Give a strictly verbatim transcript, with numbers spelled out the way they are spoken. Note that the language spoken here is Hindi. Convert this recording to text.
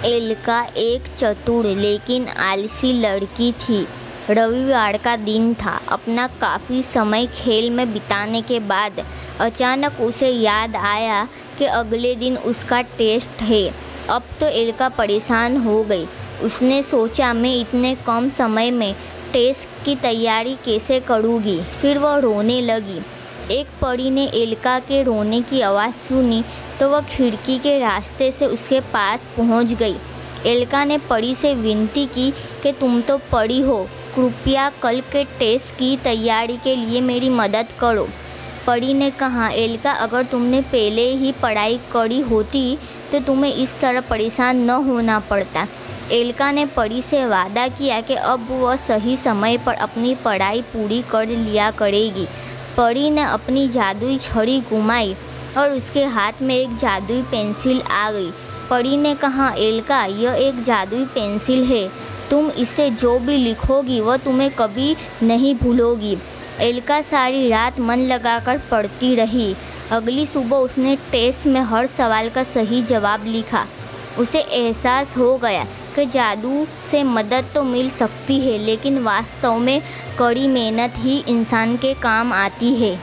एल्का एक चतुर लेकिन आलसी लड़की थी। रविवार का दिन था। अपना काफ़ी समय खेल में बिताने के बाद अचानक उसे याद आया कि अगले दिन उसका टेस्ट है। अब तो एल्का परेशान हो गई। उसने सोचा, मैं इतने कम समय में टेस्ट की तैयारी कैसे करूँगी। फिर वह रोने लगी। एक परी ने एल्का के रोने की आवाज़ सुनी तो वह खिड़की के रास्ते से उसके पास पहुंच गई। एल्का ने परी से विनती की कि तुम तो परी हो, कृपया कल के टेस्ट की तैयारी के लिए मेरी मदद करो। परी ने कहा, एल्का, अगर तुमने पहले ही पढ़ाई करी होती तो तुम्हें इस तरह परेशान न होना पड़ता। एल्का ने परी से वादा किया कि अब वह सही समय पर अपनी पढ़ाई पूरी कर लिया करेगी। परी ने अपनी जादुई छड़ी घुमाई और उसके हाथ में एक जादुई पेंसिल आ गई। परी ने कहा, एल्का, यह एक जादुई पेंसिल है। तुम इससे जो भी लिखोगी वह तुम्हें कभी नहीं भूलोगी। एल्का सारी रात मन लगाकर पढ़ती रही। अगली सुबह उसने टेस्ट में हर सवाल का सही जवाब लिखा। उसे एहसास हो गया कि जादू से मदद तो मिल सकती है, लेकिन वास्तव में कड़ी मेहनत ही इंसान के काम आती है।